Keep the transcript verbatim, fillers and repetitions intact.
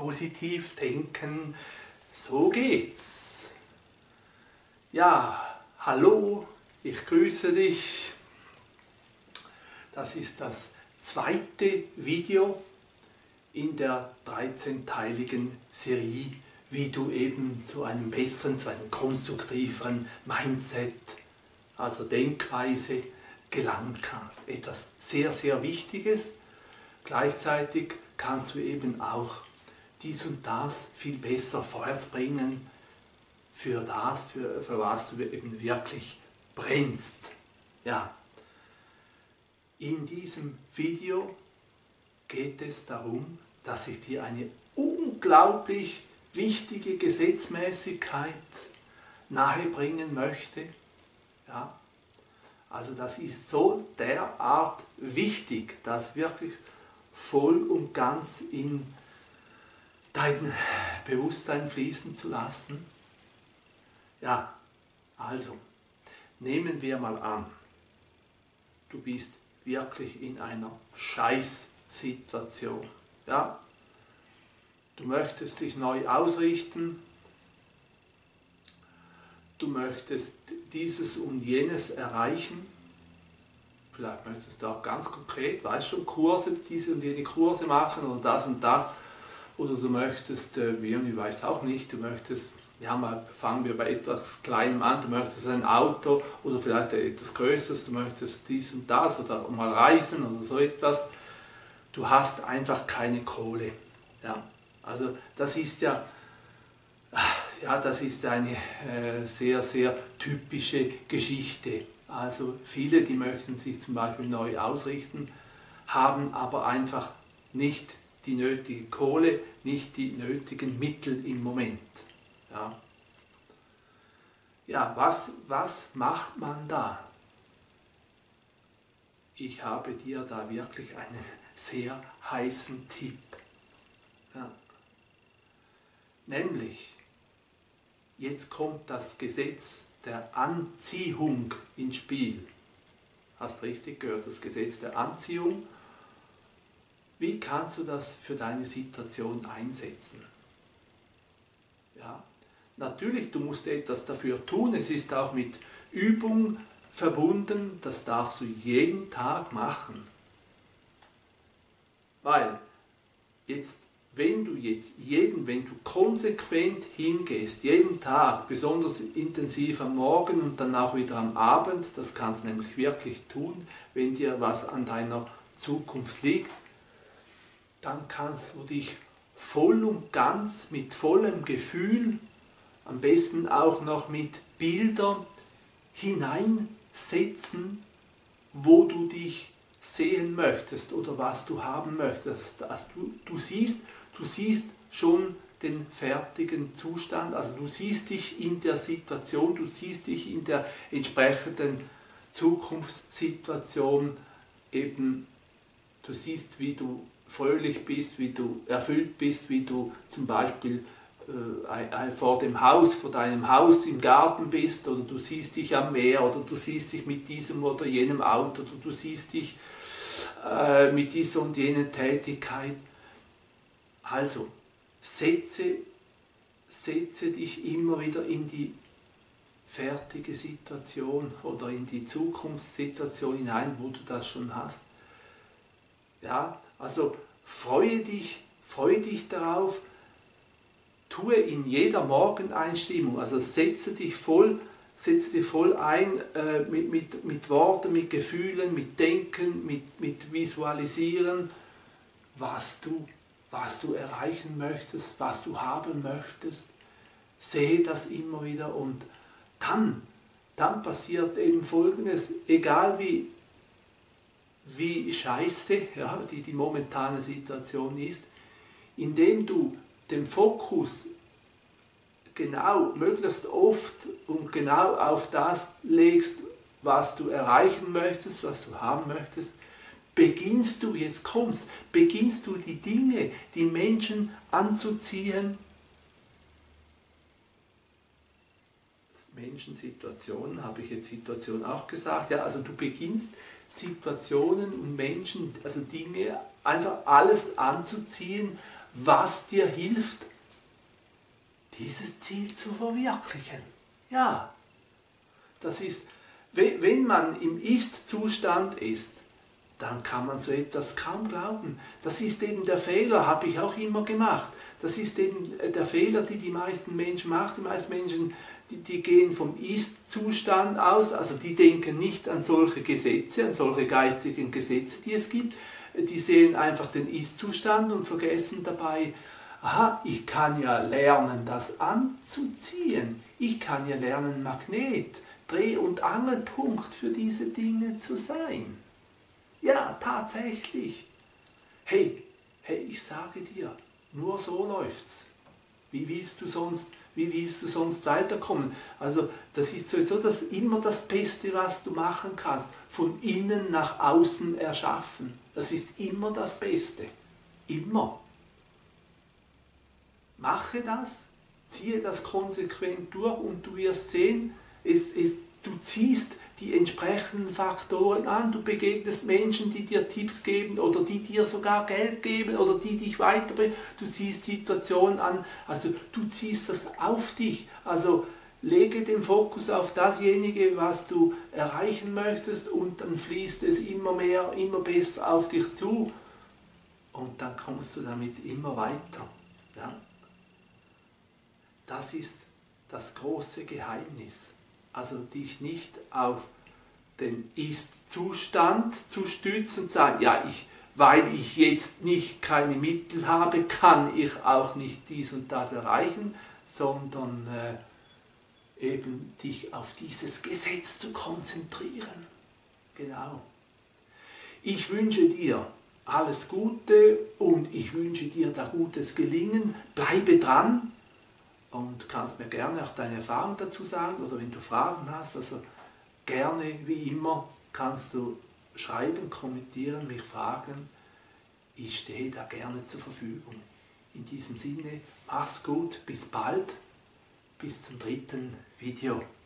positiv denken, so geht's. Ja, hallo, ich grüße dich. Das ist das zweite Video in der dreizehnteiligen Serie, wie du eben zu einem besseren, zu einem konstruktiveren Mindset, also Denkweise, gelangen kannst. Etwas sehr, sehr Wichtiges. Gleichzeitig kannst du eben auch dies und das viel besser vorwärts bringen für das, für, für was du eben wirklich brennst. Ja. In diesem Video geht es darum, dass ich dir eine unglaublich wichtige Gesetzmäßigkeit nahebringen möchte. Ja. Also das ist so derart wichtig, das wirklich voll und ganz in dein Bewusstsein fließen zu lassen. Ja, also, nehmen wir mal an, du bist wirklich in einer Scheißsituation. Ja? Du möchtest dich neu ausrichten, du möchtest dieses und jenes erreichen, vielleicht möchtest du auch ganz konkret, weißt schon, Kurse, diese und jene Kurse machen oder das und das. Oder du möchtest, äh, wie, ich weiß auch nicht, du möchtest, ja, mal fangen wir bei etwas Kleinem an, du möchtest ein Auto oder vielleicht etwas Größeres, du möchtest dies und das oder mal reisen oder so etwas. Du hast einfach keine Kohle. Ja, also das ist ja, ja, das ist eine äh, sehr, sehr typische Geschichte. Also viele, die möchten sich zum Beispiel neu ausrichten, haben aber einfach nicht die nötige Kohle, nicht die nötigen Mittel im Moment. Ja, ja was, was macht man da? Ich habe dir da wirklich einen sehr heißen Tipp. Ja. Nämlich, jetzt kommt das Gesetz der Anziehung ins Spiel. Hast richtig gehört, das Gesetz der Anziehung. Wie kannst du das für deine Situation einsetzen? Ja, natürlich, du musst etwas dafür tun. Es ist auch mit Übung verbunden. Das darfst du jeden Tag machen. Weil, jetzt, wenn du jetzt jeden, wenn du konsequent hingehst, jeden Tag, besonders intensiv am Morgen und dann auch wieder am Abend, das kannst du nämlich wirklich tun, wenn dir was an deiner Zukunft liegt, dann kannst du dich voll und ganz mit vollem Gefühl, am besten auch noch mit Bildern hineinsetzen, wo du dich sehen möchtest oder was du haben möchtest. Also du, du, siehst, du siehst schon den fertigen Zustand, also du siehst dich in der Situation, du siehst dich in der entsprechenden Zukunftssituation, eben du siehst, wie du fröhlich bist, wie du erfüllt bist, wie du zum Beispiel äh, vor dem Haus, vor deinem Haus im Garten bist, oder du siehst dich am Meer, oder du siehst dich mit diesem oder jenem Auto, oder du siehst dich äh, mit dieser und jener Tätigkeit. Also, setze, setze dich immer wieder in die fertige Situation oder in die Zukunftssituation hinein, wo du das schon hast. Ja, also freue dich, freue dich darauf, tue in jeder Morgeneinstimmung, also setze dich voll, setze dich voll ein äh, mit, mit, mit Worten, mit Gefühlen, mit Denken, mit, mit Visualisieren, was du, was du erreichen möchtest, was du haben möchtest. Sehe das immer wieder und dann, dann passiert eben Folgendes, egal wie wie scheiße ja, die, die momentane Situation ist, indem du den Fokus genau, möglichst oft und genau auf das legst, was du erreichen möchtest, was du haben möchtest, beginnst du, jetzt kommst, beginnst du die Dinge, die Menschen anzuziehen, Menschen, Situationen, habe ich jetzt Situation auch gesagt, ja, also du beginnst Situationen und Menschen, also Dinge, einfach alles anzuziehen, was dir hilft, dieses Ziel zu verwirklichen. Ja, das ist, wenn man im Ist-Zustand ist, dann kann man so etwas kaum glauben. Das ist eben der Fehler, habe ich auch immer gemacht. Das ist eben der Fehler, die die meisten Menschen machen. Die meisten Menschen, die, die gehen vom Ist-Zustand aus, also die denken nicht an solche Gesetze, an solche geistigen Gesetze, die es gibt. Die sehen einfach den Ist-Zustand und vergessen dabei, aha, ich kann ja lernen, das anzuziehen. Ich kann ja lernen, Magnet, Dreh- und Angelpunkt für diese Dinge zu sein. Ja, tatsächlich. Hey, hey, ich sage dir, nur so läuft's. Wie willst du sonst, wie willst du sonst weiterkommen? Also, das ist sowieso das, immer das Beste, was du machen kannst. Von innen nach außen erschaffen. Das ist immer das Beste. Immer. Mache das, ziehe das konsequent durch und du wirst sehen, es, es, du ziehst die entsprechenden Faktoren an, du begegnest Menschen, die dir Tipps geben oder die dir sogar Geld geben oder die dich weiterbringen, du ziehst Situationen an, also du ziehst das auf dich, also lege den Fokus auf dasjenige, was du erreichen möchtest und dann fließt es immer mehr, immer besser auf dich zu und dann kommst du damit immer weiter. Ja? Das ist das große Geheimnis. Also dich nicht auf den Ist-Zustand zu stützen und sagen, ja, ich, weil ich jetzt nicht keine Mittel habe, kann ich auch nicht dies und das erreichen, sondern äh, eben dich auf dieses Gesetz zu konzentrieren. Genau. Ich wünsche dir alles Gute und ich wünsche dir da gutes Gelingen. Bleibe dran. Und kannst mir gerne auch deine Erfahrung dazu sagen oder wenn du Fragen hast, also gerne wie immer kannst du schreiben, kommentieren, mich fragen. Ich stehe da gerne zur Verfügung. In diesem Sinne, mach's gut, bis bald, bis zum dritten Video.